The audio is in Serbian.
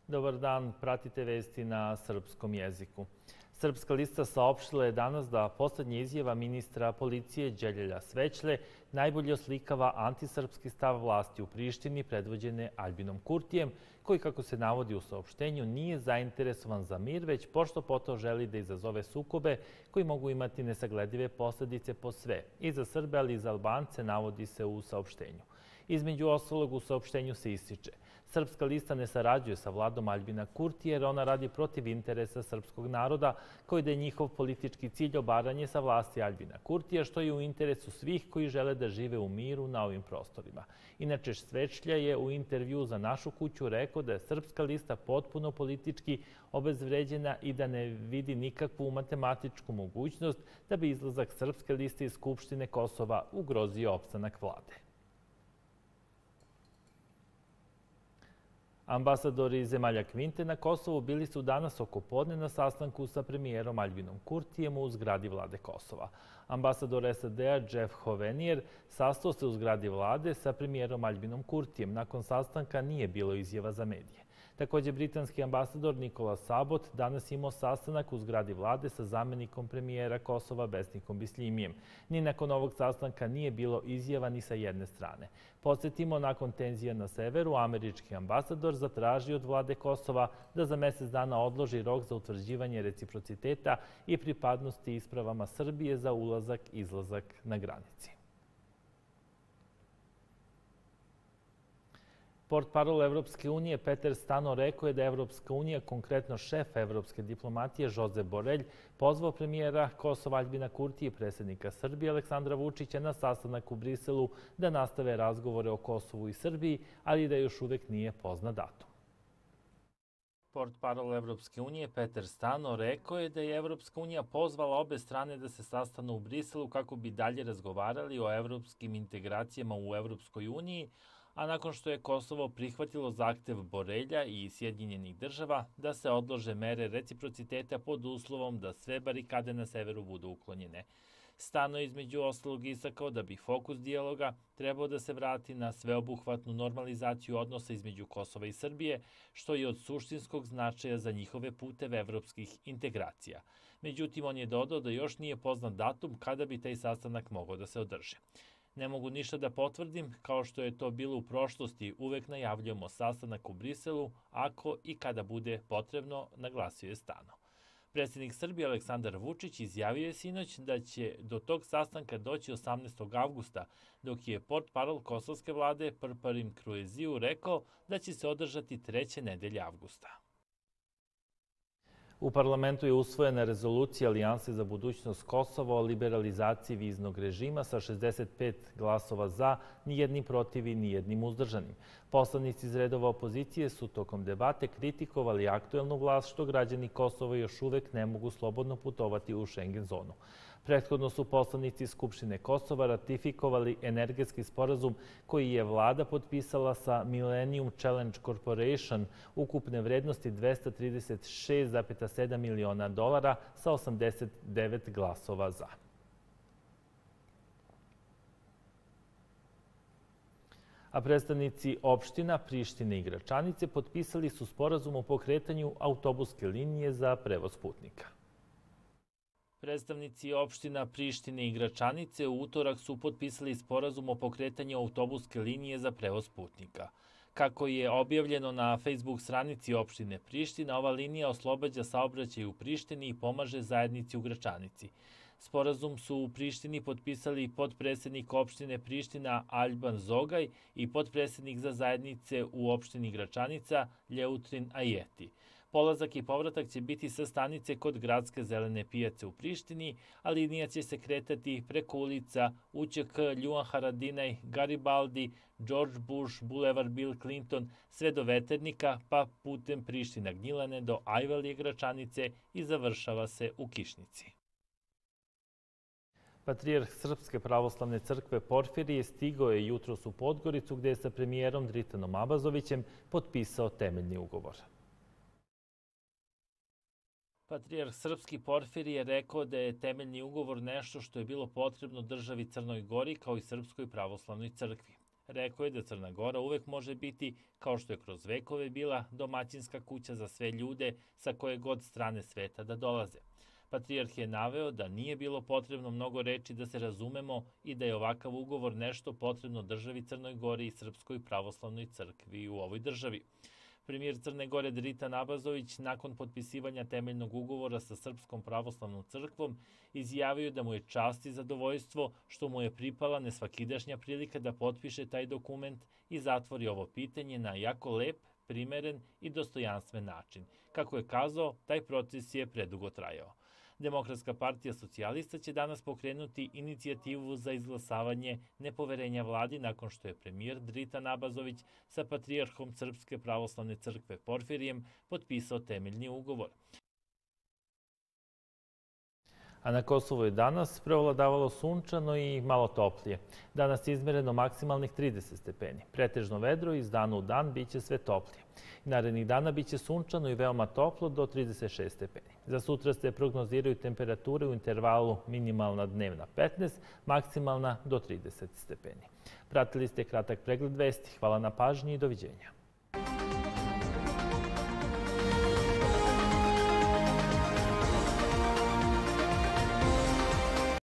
Dobar dan, pratite vesti na srpskom jeziku. Srpska lista saopštila je danas da poslednja izjava ministra policije Đeljelja Svećle najbolje oslikava antisrpski stav vlasti u Prištini predvođene Aljbinom Kurtijem, koji, kako se navodi u saopštenju, nije zainteresovan za mir, već pošto poto želi da izazove sukobe koji mogu imati nesagledive posledice po sve, i za Srbe, ali i za Albance, navodi se u saopštenju. Između ostalog, u saopštenju se ističe: Srpska lista ne sarađuje sa vladom Aljbina Kurtija jer ona radi protiv interesa srpskog naroda, koji da je njihov politički cilj obaranje sa vlasti Aljbina Kurtija, što je u interesu svih koji žele da žive u miru na ovim prostorima. Inače, Svećlja je u intervju za Našu kuću rekao da je Srpska lista potpuno politički obezvređena i da ne vidi nikakvu matematičku mogućnost da bi izlazak Srpske liste iz Skupštine Kosova ugrozio opstanak vlade. Ambasadori zemalja Kvinte na Kosovu bili su danas oko podne na sastanku sa premijerom Aljbinom Kurtijem u zgradi vlade Kosova. Ambasador SAD-a Jeff Hovenier sastao se u zgradi vlade sa premijerom Aljbinom Kurtijem. Nakon sastanka nije bilo izjava za medije. Također, britanski ambasador Nikola Sabot danas imao sastanak u zgradi vlade sa zamenikom premijera Kosova Besnikom Bislimijem. Ni nakon ovog sastanka nije bilo izjava ni sa jedne strane. Podsjetimo, nakon tenzija na severu, američki ambasador zatražio od vlade Kosova da za mesec dana odloži rok za utvrđivanje reciprociteta i pripadnosti ispravama Srbije za ulazak-izlazak na granici. Portparol Evropske unije Peter Stano rekao je da Evropska unija, konkretno šef evropske diplomatije Josep Borelj, pozvao premijera Kosova Aljbina Kurtija i predsjednika Srbije Aleksandra Vučića na sastanak u Briselu da nastave razgovore o Kosovu i Srbiji, ali da još uvek nije poznat datum. Portparol Evropske unije Peter Stano rekao je da je Evropska unija pozvala obe strane da se sastanu u Briselu kako bi dalje razgovarali o evropskim integracijama u Evropskoj uniji, a nakon što je Kosovo prihvatilo zahtev Borelja i Sjedinjenih država da se odlože mere reciprociteta pod uslovom da sve barikade na severu budu uklonjene. Stano je između ostalog istakao da bi fokus dijaloga trebao da se vrati na sveobuhvatnu normalizaciju odnosa između Kosova i Srbije, što je od suštinskog značaja za njihove puteve evropskih integracija. Međutim, on je dodao da još nije poznat datum kada bi taj sastanak mogao da se održi. Ne mogu ništa da potvrdim, kao što je to bilo u prošlosti, uvek najavljujemo sastanak u Briselu, ako i kada bude potrebno, naglasio je Stano. Predsjednik Srbije Aleksandar Vučić izjavio je sinoć da će do tog sastanka doći 18. avgusta, dok je portparol kosovske vlade Prparim Krueziju rekao da će se održati 3. nedelje avgusta. U parlamentu je usvojena rezolucija Alijanse za budućnost Kosova o liberalizaciji viznog režima sa 65 glasova za, nijednim protiv i nijednim uzdržanim. Poslanici iz redova opozicije su tokom debate kritikovali aktuelnu vlast što građani Kosova još uvek ne mogu slobodno putovati u Schengen zonu. Prethodno su poslanici Skupštine Kosova ratifikovali energetski sporazum koji je vlada potpisala sa Millennium Challenge Corporation ukupne vrednosti $236,7 miliona sa 89 glasova za. A predstavnici opština Prištine i Gračanice potpisali su sporazum o pokretanju autobuske linije za prevoz putnika. Predstavnici opština Prištine i Gračanice u utorak su potpisali sporazum o pokretanju autobuske linije za prevoz putnika. Kako je objavljeno na Facebook stranici opštine Priština, ova linija oslobađa saobraćaj u Prištini i pomaže zajednici u Gračanici. Sporazum su u Prištini potpisali potpredsednik opštine Priština Aljban Zogaj i potpredsednik za zajednice u opštini Gračanica Ljeutrin Ajeti. Polazak i povratak će biti sa stanice kod gradske zelene pijace u Prištini, a linija će se kretati preko ulica UČK, Ljuan Haradinaj, Garibaldi, George Bush, Bulevar Bill Clinton, sve do Veternika, pa putem Priština Gnjilane do Ajvalije Gračanice i završava se u Kišnici. Patrijarh Srpske pravoslavne crkve Porfirije stigao je jutros u Podgoricu gde je sa premijerom Dritanom Abazovićem potpisao temeljni ugovor. Patrijarh Srpski Porfirije rekao da je temeljni ugovor nešto što je bilo potrebno državi Crnoj Gori kao i Srpskoj pravoslavnoj crkvi. Rekao je da Crna Gora uvek može biti, kao što je kroz vekove bila, domaćinska kuća za sve ljude sa koje god strane sveta da dolaze. Patrijarh je naveo da nije bilo potrebno mnogo reči da se razumemo i da je ovakav ugovor nešto potrebno državi Crnoj Gori i Srpskoj pravoslavnoj crkvi u ovoj državi. Premijer Crne Gore Dritan Abazović nakon potpisivanja temeljnog ugovora sa Srpskom pravoslavnom crkvom izjavio da mu je čast i zadovoljstvo što mu je pripala nesvakidašnja prilika da potpiše taj dokument i zatvori ovo pitanje na jako lep, primeren i dostojanstven način. Kako je kazao, taj proces je predugo trajao. Demokratska partija socijalista će danas pokrenuti inicijativu za izglasavanje nepoverenja vladi nakon što je premijer Dritan Abazović sa patrijarhom Srpske pravoslavne crkve Porfirijem potpisao temeljni ugovor. A na Kosovu je danas preovladavalo sunčano i malo toplije. Danas je izmereno maksimalnih 30 stepeni. Pretežno vedro iz dana u dan biće sve toplije. Narednih dana biće sunčano i veoma toplo do 36 stepeni. Za sutra se prognoziraju temperature u intervalu minimalna dnevna 15, maksimalna do 30 stepeni. Pratili ste kratak pregled vesti. Hvala na pažnji i doviđenja.